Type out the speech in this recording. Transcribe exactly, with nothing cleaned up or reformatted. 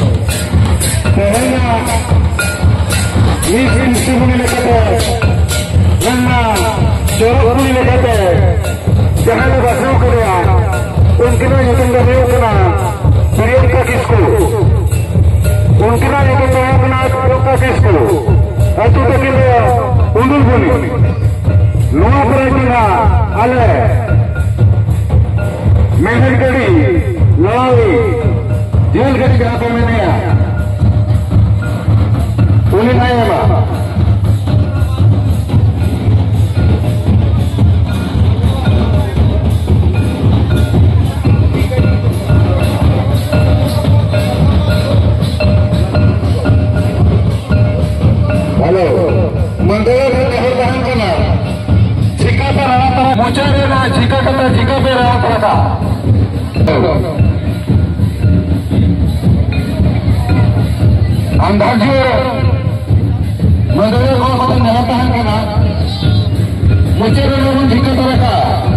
Tehena Nisin Sibuni lekate Nana Jorokuni lekate Jangan basau kerja Unkina nyutum gabiu kena Priyanka Kisku Unkina nyutum gabiu kena Priyanka Kisku Atu tekilya Undul Buni Luar Prajurit Ale Meher Gadi Lawi Jil Gadi Grapa Menea Uli Nayama Halo Mandala Nehar Bahan Kana Jika Parata Mucari Na Jika Kata Jika Pera Prata Andhaju Mandala Nehar Bahan Kana Mucari Na Jika Parata